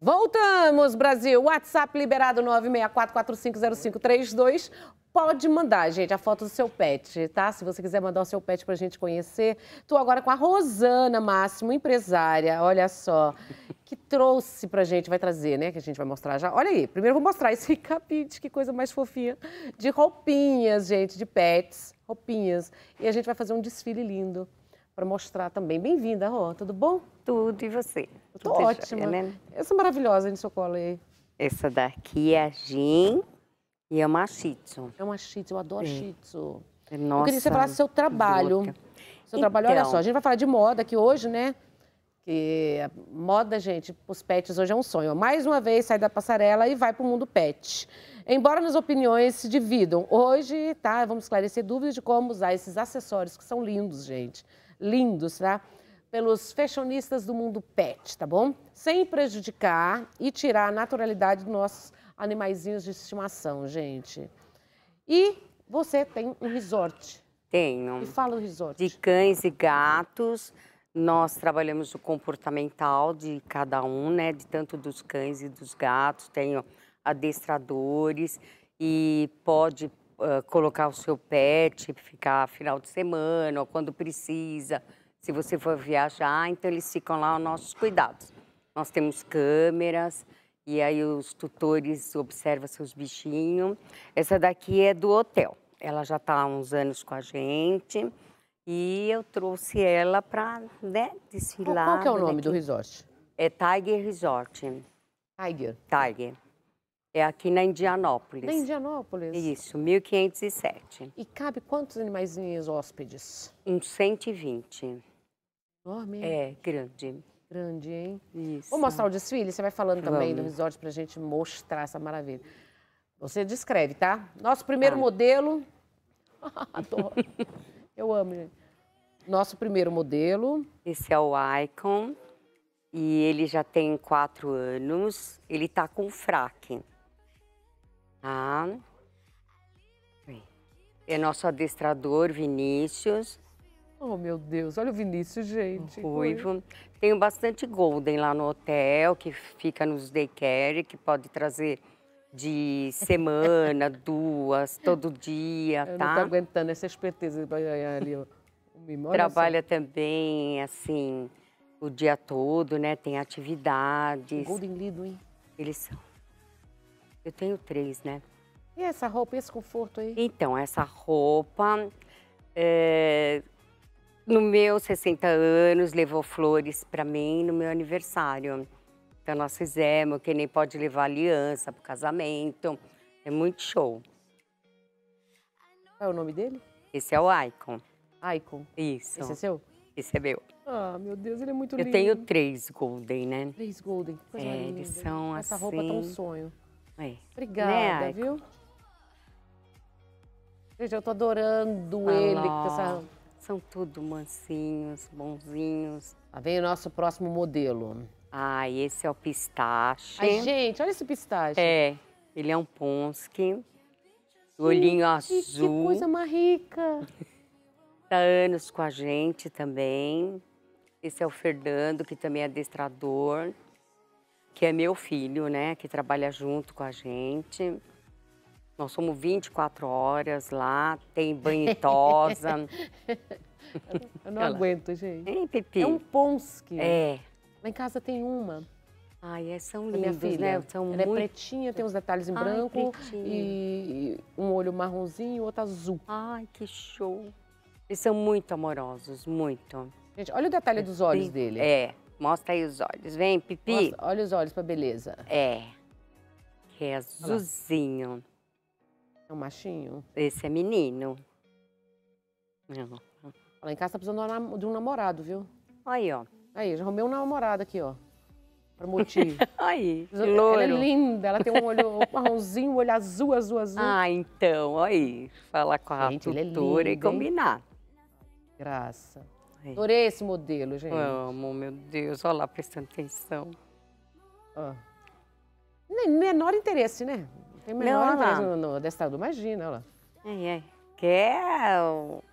Voltamos, Brasil. WhatsApp liberado 964450532. Pode mandar, gente, a foto do seu pet, tá? Se você quiser mandar o seu pet pra gente conhecer. Tô agora com a Rosana Máximo, empresária, olha só, que trouxe pra gente, vai trazer, né? Que a gente vai mostrar já. Olha aí, primeiro eu vou mostrar esse capite, que coisa mais fofinha, de roupinhas, gente, de pets, roupinhas. E a gente vai fazer um desfile lindo para mostrar também. Bem-vinda, Rô, tudo bom? Tudo, e você? Tô ótima. Joia, né? Essa maravilhosa no seu colo aí. Essa daqui é a Jean e é uma Shih Tzu. É uma Shih Tzu, eu adoro Shih Tzu. Nossa, eu queria que você falasse do seu trabalho. louca. Seu trabalho, olha só, a gente vai falar de moda aqui hoje, né? Que a moda, gente, os pets hoje é um sonho. Mais uma vez, sai da passarela e vai pro mundo pet. Embora as opiniões se dividam, hoje, tá, vamos esclarecer dúvidas de como usar esses acessórios que são lindos, gente. Lindos, tá? Pelos fashionistas do mundo pet, tá bom? Sem prejudicar e tirar a naturalidade dos nossos animaizinhos de estimação, gente. E você tem um resort. Tenho. E fala o resort. De cães e gatos. Nós trabalhamos o comportamental de cada um, né? De tanto dos cães e dos gatos. Tenho adestradores e pode colocar o seu pet, ficar final de semana ou quando precisa. Se você for viajar, então eles ficam lá aos nossos cuidados. Nós temos câmeras e aí os tutores observam seus bichinhos. Essa daqui é do hotel. Ela já está há uns anos com a gente e eu trouxe ela para, né, desfilar. Qual que é o nome do resort? É Tiger Resort. Tiger. Tiger. É aqui na Indianópolis. Na Indianópolis? Isso, 1507. E cabe quantos animaizinhos hóspedes? Uns 120. Enorme, hein? É, grande. Grande, hein? Isso. Vou mostrar o desfile, você vai falando também do Vamos. resort pra gente mostrar essa maravilha. Você descreve, tá? Nosso primeiro modelo... Adoro. Eu amo, gente. Nosso primeiro modelo... Esse é o Icon. E ele já tem 4 anos. Ele tá com fraque. Tá? É nosso adestrador, Vinícius. Oh, meu Deus, olha o Vinícius, gente. Ruivo. Tenho bastante Golden lá no hotel, que fica nos daycare, que pode trazer de semana, 2, todo dia, Eu tá? não tô aguentando essa esperteza ali, ó. O mimo, olha Trabalha também, assim, o dia todo, né? Tem atividades. só. Golden lindo, hein? Eles são. Eu tenho 3, né? E essa roupa, esse conforto aí? Então, essa roupa, no meu 60 anos, levou flores para mim no meu aniversário. Então, nós fizemos, que nem pode levar aliança para o casamento. É muito show. Qual é o nome dele? Esse é o Icon. Icon. Isso. Esse é seu? Esse é meu. Ah, meu Deus, ele é muito Eu lindo. tenho 3 Golden, né? 3 Golden, que coisa mais linda. Eles são Essa assim... roupa tá um sonho. É. Obrigada, Né, Icon? viu? Gente, eu tô adorando Olha ele. lá, Com essa... São tudo mansinhos, bonzinhos. Lá vem o nosso próximo modelo. Ah, esse é o pistache. Ai, gente, olha esse pistache. É, ele é um Ponsky. Olhinho azul. Que coisa mais rica. Tá anos com a gente também. Esse é o Fernando, que também é adestrador. Que é meu filho, né? Que trabalha junto com a gente. Nós somos 24 horas lá. Tem banho e tosa. Eu não aguento, gente. Hein, Pipi? É um Ponsky. É. Lá em casa tem uma. Ai, são Da minha lindos, filha. né? São Ela muito... é pretinha, tem uns detalhes em branco pretinho. e um olho marronzinho e outro azul. Ai, que show. Eles são muito amorosos, muito. Gente, olha o detalhe dos olhos dele. É, mostra aí os olhos. Vem, Pipi. Nossa, olha os olhos pra beleza. É, que é azulzinho. É um machinho? Esse é menino. Lá em casa tá precisando de um namorado, viu? Aí, ó. Aí, já arrumei um namorado aqui, ó. Pra Moti. Aí, Ela loiro. é linda, ela tem um olho marronzinho, um olho azul, azul, azul. Ah, então, aí. Falar com a Gente, ele é tutora e lindo, hein? combinar. Graça. Aí. Adorei esse modelo, gente. Amo, meu Deus. Olha lá, prestando atenção. Ó. Menor interesse, né? Tem menor Não, olha lá. interesse no adestrador, imagina, olha lá. É.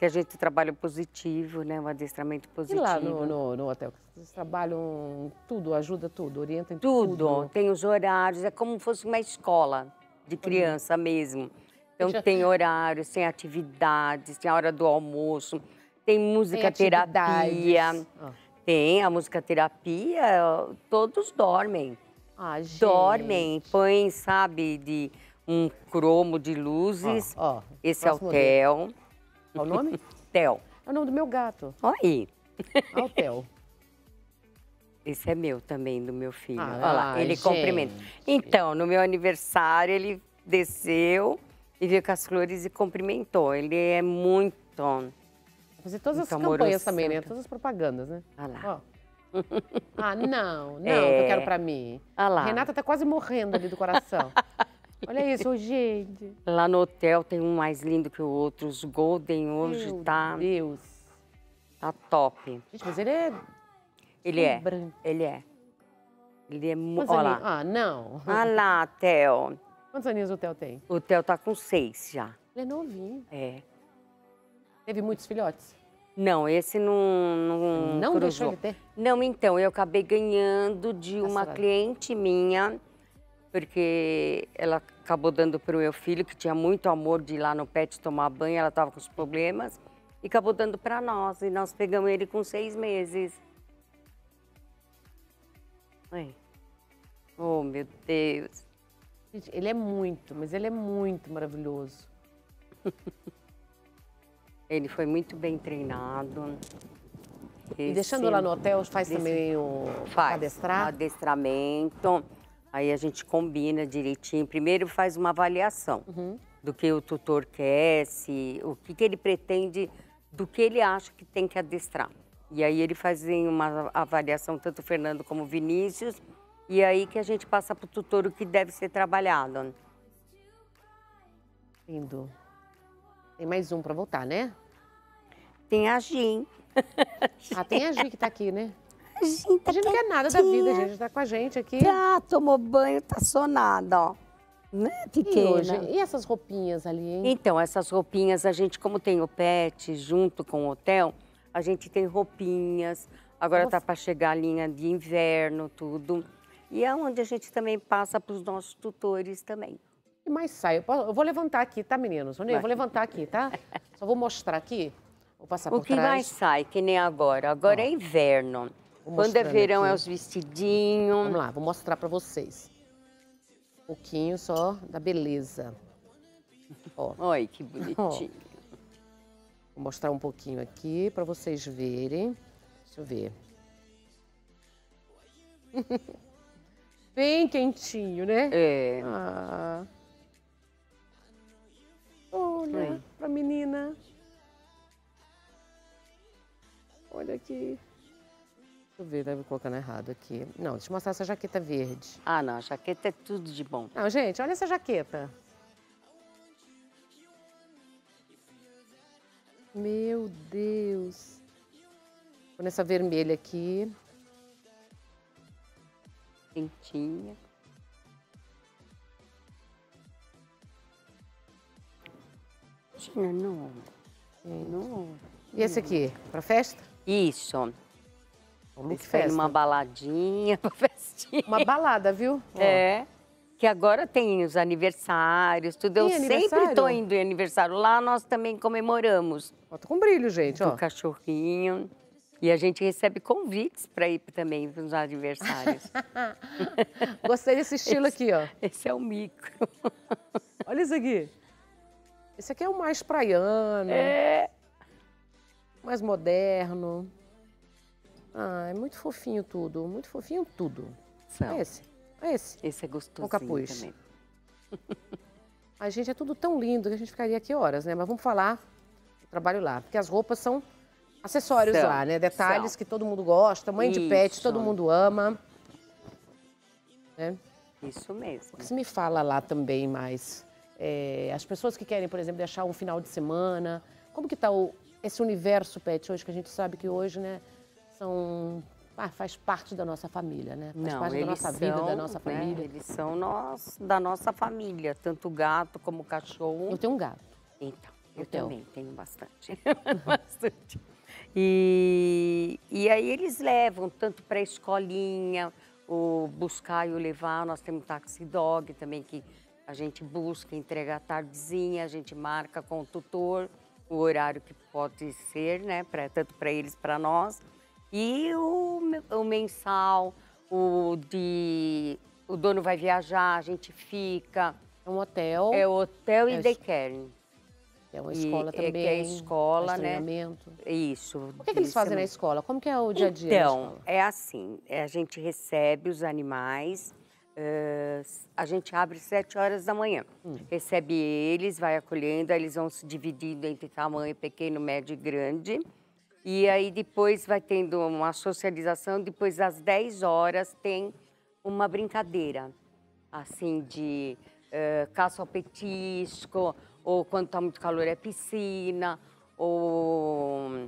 que a gente trabalha positivo, né? O adestramento E positivo. lá no hotel? Vocês trabalham tudo, ajuda tudo, orientam em Tudo, tudo? tem os horários, é como se fosse uma escola de criança mesmo. Então tem horários, tem atividades, tem a hora do almoço, tem musicoterapia. Tem a musicoterapia, todos dormem. Ah, gente. Dormem, põem, sabe, de um cromo de luzes. Esse é o Theo. Qual o nome? Theo. É o nome do meu gato. Olha aí. Ah, o Theo. Esse é meu também, do meu filho. Ah, olha lá, ele gente. cumprimenta. Então, no meu aniversário, ele desceu e veio com as flores e cumprimentou. Ele é muito... Fazer todas as Muito campanhas amoroso. também, né? Todas as propagandas, né? Olha lá. Ó. Ah, não, que eu quero pra mim. Olha lá. A Renata tá quase morrendo ali do coração. Olha isso, gente. Lá no hotel tem um mais lindo que o outro. Os Golden hoje Meu tá Deus. top. Gente, mas ele é... Ele é. branco. Ele é. Ele é muito... Quantos Olha aninhos? lá. Ah, não. Olha lá, Theo. Quantos aninhos o Theo tem? O Theo tá com 6 já. Ele é novinho. É. Teve muitos filhotes? Não, esse Não cruzou. deixou ele ter? Não, então, eu acabei ganhando de uma senhora. cliente minha, porque ela acabou dando para o meu filho, que tinha muito amor de ir lá no pet tomar banho, ela estava com os problemas, e acabou dando para nós, e nós pegamos ele com 6 meses. Ai. Oh, meu Deus. Gente, ele é muito, mas ele é muito maravilhoso. Ele foi muito bem treinado. E deixando lá no hotel, faz também o adestrar? Adestramento. Aí a gente combina direitinho. Primeiro faz uma avaliação do que o tutor quer, o que ele pretende, do que ele acha que tem que adestrar. E aí ele faz uma avaliação, tanto o Fernando como o Vinícius, e aí que a gente passa para o tutor o que deve ser trabalhado. Lindo. Tem mais um para voltar, né? Tem a Gin. Ah, tem a Gi que tá aqui, né? A Gin tá A gente não quer nada da vida, gente. Tá com a gente aqui. Já tomou banho, tá sonada, ó. Né, pequena? E hoje? E essas roupinhas ali, hein? Então, essas roupinhas, a gente, como tem o pet junto com o hotel, a gente tem roupinhas. Agora tá para chegar a linha de inverno, tudo. E é onde a gente também passa para os nossos tutores também. E mais sai. Eu vou levantar aqui, tá, meninos? Eu vou levantar aqui, tá? Só vou mostrar aqui. Vou passar por O que trás. mais sai, que nem agora? Agora é inverno. Quando é verão, é os vestidinhos. Vamos lá, vou mostrar pra vocês. Um pouquinho só da beleza. Ó. Olha que bonitinho. Vou mostrar um pouquinho aqui pra vocês verem. Deixa eu ver. Bem quentinho, né? É. Ah. Olha, pra menina. Olha aqui. Deixa eu ver, deve colocando errado aqui. Não, deixa eu mostrar essa jaqueta verde. Ah, não, a jaqueta é tudo de bom. Não, gente, olha essa jaqueta. Meu Deus. Vou nessa vermelha aqui. Quentinha. Não. E esse aqui, pra festa? Isso. Vamos Isso foi numa baladinha, uma festinha. Uma balada, viu? É. Que agora tem os aniversários, tudo. Eu sempre estou indo em aniversário. Lá nós também comemoramos. Bota com brilho, gente, ó. Do cachorrinho. E a gente recebe convites para ir também nos aniversários. Gostei desse estilo aqui, ó. Esse é o micro. Olha isso aqui. Esse aqui é o mais praiano. É. Mais moderno. Ah, é muito fofinho tudo. Muito fofinho tudo. São. É esse. É esse. Esse é gostosinho com capuz também. A gente, é tudo tão lindo que a gente ficaria aqui horas, né? Mas vamos falar do trabalho lá. Porque as roupas são acessórios lá, né? Detalhes que todo mundo gosta. Mãe de pet, todo mundo ama. Né? Isso mesmo. O que se me fala lá também mais? As pessoas que querem, por exemplo, deixar um final de semana. Como que tá esse universo pet hoje, que a gente sabe que hoje, né, faz parte da nossa família, né? Faz parte da nossa vida, da nossa família. Eles são da nossa família, tanto o gato como o cachorro. Eu tenho um gato. Então. Eu também tenho bastante. Bastante. E aí eles levam tanto para a escolinha, o buscar e o levar. Nós temos taxi dog também, que a gente busca, entrega à tardezinha, a gente marca com o tutor o horário que pode ser, né? Tanto para eles, para nós. E o mensal, o dono vai viajar, a gente fica. É um hotel. É hotel e daycare. É uma escola também. Que é escola, né? Isso. O que eles fazem na escola? Como que é o dia a dia na escola? Então, é assim, a gente recebe os animais, a gente abre 7 horas da manhã. Recebe eles, vai acolhendo, aí eles vão se dividindo entre tamanho pequeno, médio e grande. E aí depois vai tendo uma socialização, depois às 10 horas tem uma brincadeira, assim, de caça ao petisco, ou quando está muito calor é piscina, ou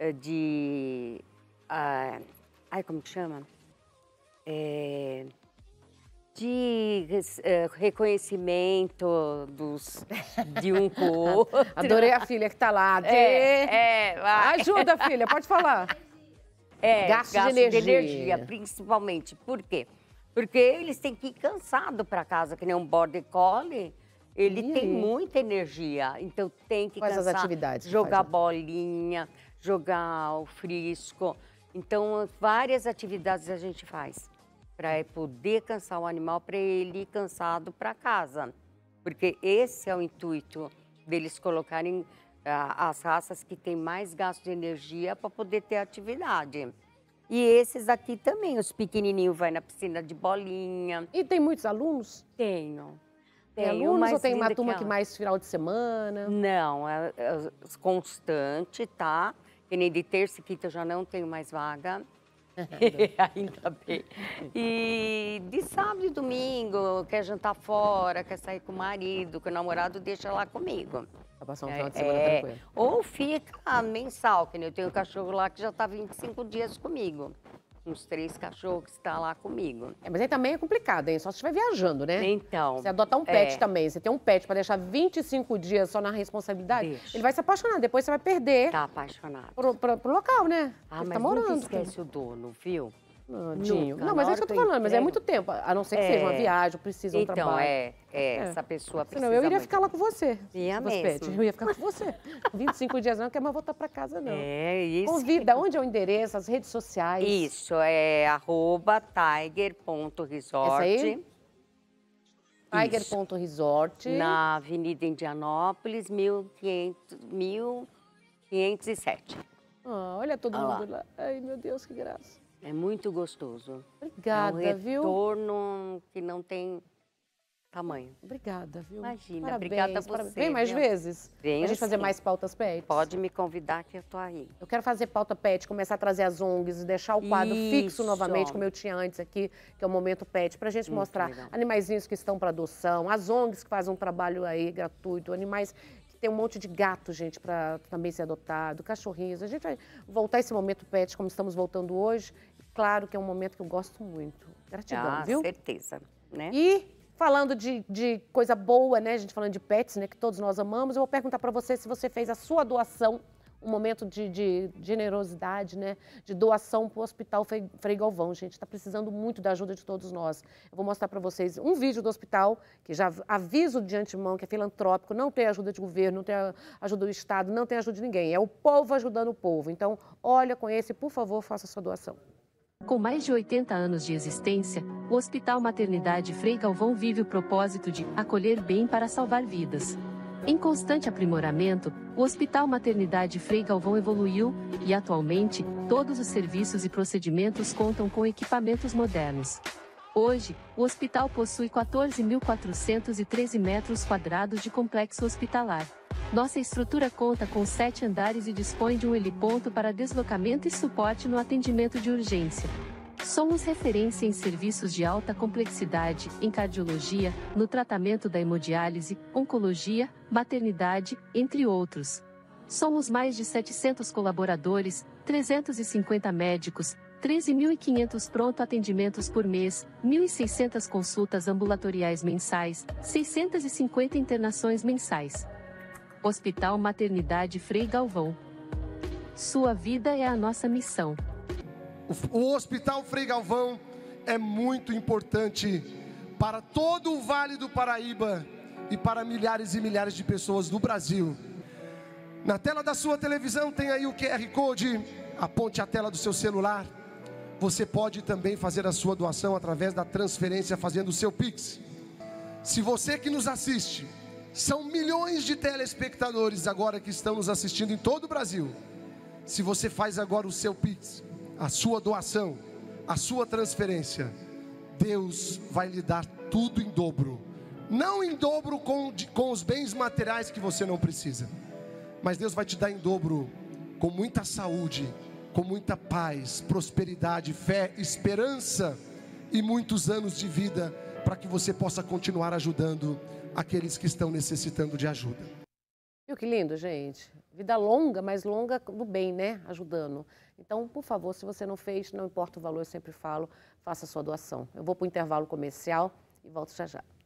como que chama? De reconhecimento de um com o outro. Adorei a filha que está lá. Ajuda, filha, pode falar. Gasto de energia, principalmente. Por quê? Porque eles têm que ir cansados para casa, que nem um border collie. Ele tem muita energia, então tem que Quais cansar, as atividades jogar bolinha, jogar o frisco. Então, várias atividades a gente faz para poder cansar o animal, para ele ir cansado para casa. Porque esse é o intuito deles colocarem as raças que têm mais gasto de energia para poder ter atividade. E esses aqui também, os pequenininhos vai na piscina de bolinha. E tem muitos alunos? Tenho. Tem alunos ou tem uma turma que mais final de semana? Não, é constante, tá? Que nem de terça e quinta eu já não tenho mais vaga. Ainda bem. E de sábado e domingo, quer jantar fora, quer sair com o marido, que o namorado deixa lá comigo. Pra passar um final de semana tranquilo. Ou fica mensal, que nem eu tenho um cachorro lá que já tá 25 dias comigo. Uns 3 cachorros que estão lá comigo. Mas aí também é complicado, hein? Só se estiver viajando, né? Então. Você adotar um pet também. Você tem um pet para deixar 25 dias só na responsabilidade, ele vai se apaixonar. Depois você vai perder. Tá apaixonado. Pro local, né? Mas tá morando. Nunca esquece o dono, viu? Não, mas é isso que eu tô falando, mas é muito tempo. A não ser que seja uma viagem, precisa um trabalho. Essa pessoa precisa. Senão eu iria ficar lá com você. Ia mesmo. Eu ia ficar com você. 25 dias não, não quero mais voltar para casa, não. Isso. Convida, onde é o endereço, as redes sociais? Isso, é @tiger.resort. Essa aí? Tiger.resort. Na Avenida Indianópolis, 1507. Olha todo mundo lá. Ai, meu Deus, que graça. É muito gostoso. Obrigada, viu? É um retorno que não tem tamanho. Obrigada, viu? Imagina, parabéns, obrigada a você. Vem mais vezes? Venho, a gente fazer mais pautas pets? Pode me convidar que eu tô aí. Eu quero fazer pauta pet, começar a trazer as ONGs, deixar o quadro fixo novamente, como eu tinha antes aqui, que é o Momento Pet, pra gente mostrar animaizinhos que estão para adoção, as ONGs que fazem um trabalho aí gratuito, animais... Tem um monte de gato, gente, para também ser adotado, cachorrinhos. A gente vai voltar esse Momento Pet como estamos voltando hoje. Claro que é um momento que eu gosto muito. Gratidão, viu? Certeza, né? E falando de coisa boa, né? A gente falando de pets, né? Que todos nós amamos. Eu vou perguntar para você se você fez a sua doação, um momento de generosidade, né? De doação para o Hospital Frei Galvão, gente. Está precisando muito da ajuda de todos nós. Eu vou mostrar para vocês um vídeo do hospital, que já aviso de antemão que é filantrópico, não tem ajuda de governo, não tem ajuda do Estado, não tem ajuda de ninguém. É o povo ajudando o povo. Então, olha, conheça e, por favor, faça a sua doação. Com mais de 80 anos de existência, o Hospital Maternidade Frei Galvão vive o propósito de acolher bem para salvar vidas. Em constante aprimoramento, o Hospital Maternidade Frei Galvão evoluiu e, atualmente, todos os serviços e procedimentos contam com equipamentos modernos. Hoje, o hospital possui 14.413 metros quadrados de complexo hospitalar. Nossa estrutura conta com 7 andares e dispõe de um heliponto para deslocamento e suporte no atendimento de urgência. Somos referência em serviços de alta complexidade, em cardiologia, no tratamento da hemodiálise, oncologia, maternidade, entre outros. Somos mais de 700 colaboradores, 350 médicos, 13.500 pronto atendimentos por mês, 1.600 consultas ambulatoriais mensais, 650 internações mensais. Hospital Maternidade Frei Galvão. Sua vida é a nossa missão. O Hospital Frei Galvão é muito importante para todo o Vale do Paraíba e para milhares e milhares de pessoas do Brasil. Na tela da sua televisão tem aí o QR Code, aponte a tela do seu celular. Você pode também fazer a sua doação através da transferência fazendo o seu Pix. Se você que nos assiste, são milhões de telespectadores agora que estão nos assistindo em todo o Brasil. Se você faz agora o seu Pix, a sua doação, a sua transferência, Deus vai lhe dar tudo em dobro. Não em dobro com os bens materiais que você não precisa, mas Deus vai te dar em dobro com muita saúde, com muita paz, prosperidade, fé, esperança e muitos anos de vida para que você possa continuar ajudando aqueles que estão necessitando de ajuda. Viu que lindo, gente? Vida longa, mas longa do bem, né? Ajudando. Então, por favor, se você não fez, não importa o valor, eu sempre falo, faça a sua doação. Eu vou para o intervalo comercial e volto já já.